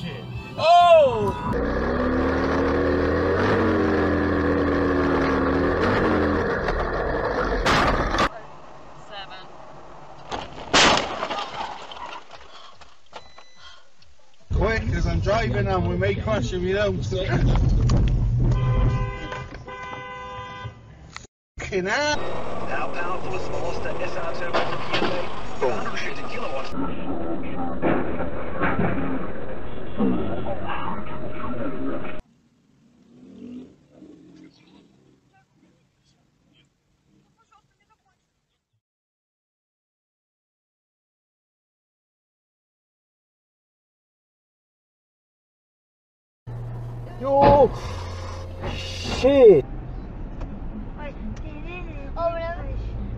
shit. Oh! Quick, because I'm driving and we may crash if you don't. So. Fucking hell! How powerful is the Monster SR2 motor 150 kilowatts. Yo! Shit! Oh, really?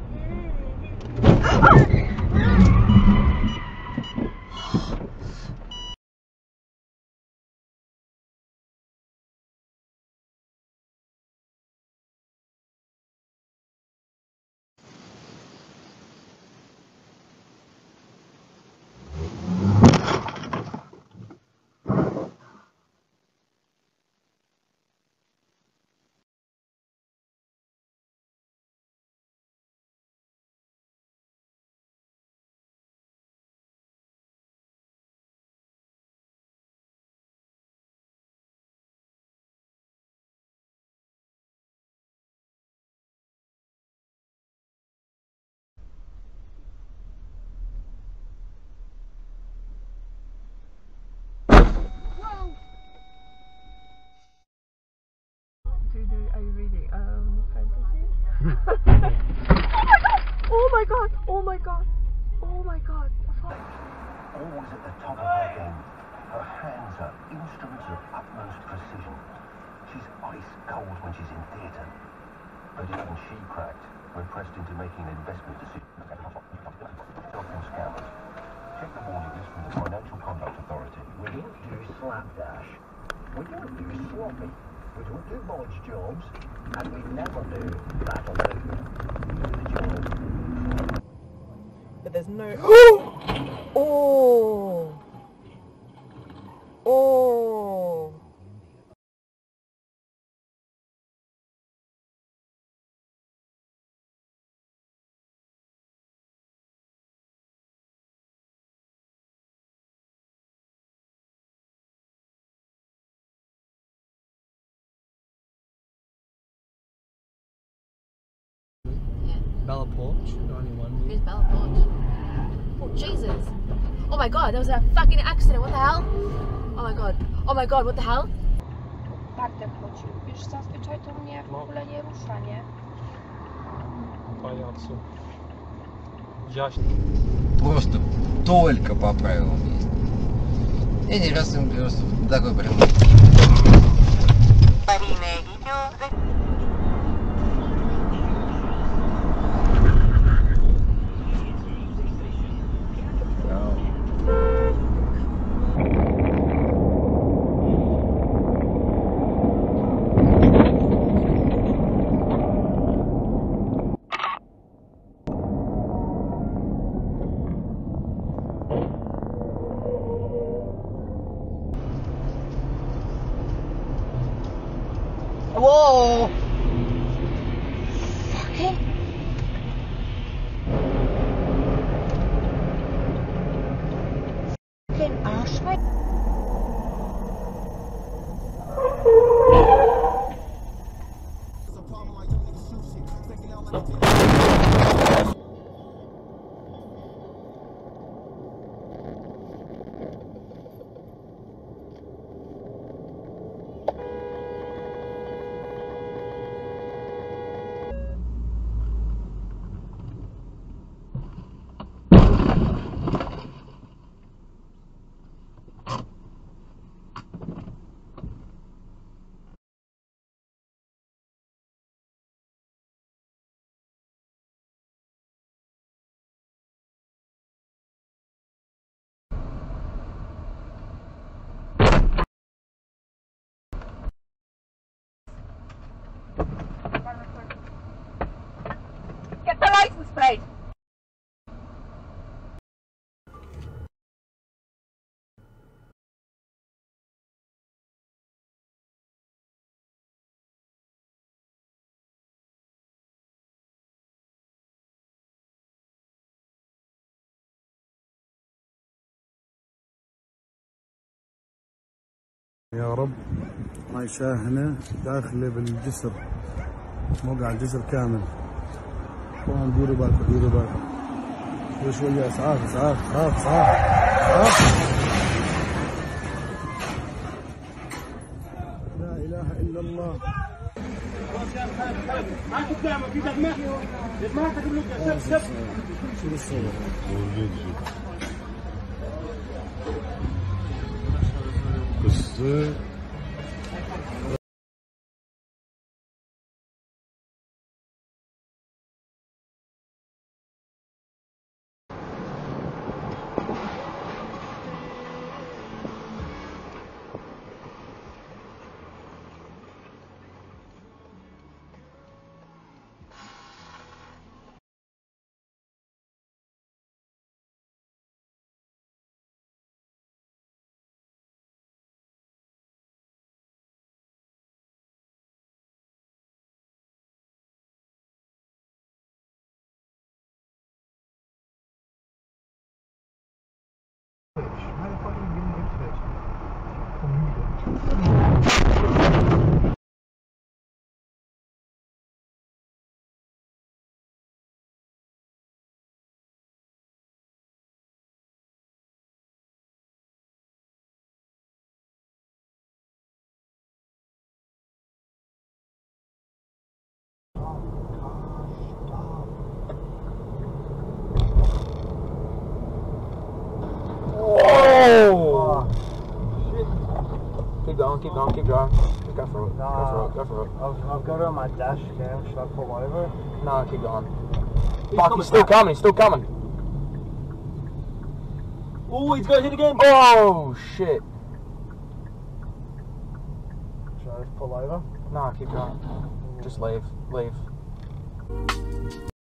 Are you reading fantasies? Oh my god! Oh my god! Oh my god! Always at the top of her game. Her hands are instruments of utmost precision. She's ice cold when she's in theatre. But even she cracked when pressed into making an investment decision. Stopping scammers. Check the warning list from the Financial Conduct Authority. We don't do slapdash. We don't do sloppy. We don't do bodge jobs. And we never do battle food. But there's no... Oh! Oh! Bella Porch, 91. Here's Bella Porch. Oh, Jesus. Oh my god, there was a fucking accident. What the hell? Oh my god. Oh my god, what the hell? Bartek chodził. Wiesz, zazwyczaj to mnie w ogóle nie rusza, nie? Pajacu. Ясно. Просто только по правилам есть. Я не раз им просто такой прям. Whoa! Fucking... Fucking arseman. يا رب عايشاه هنا داخله بالجسر، موقع الجسر كامل. طبعا ديروا بالكم ديروا بالكم، شوية اسعاف اسعاف اسعاف اسعاف. لا اله الا الله. شوف الصور قصة. Keep going, keep going, keep going. Just go for it. Nah. Go for it, go for it. I've got it on my dash cam. Should I pull over? No, keep going. Fuck, he's still coming, he's still coming. Oh, he's going to hit again. Oh, shit. Should I just pull over? No, keep going. Just leave, leave.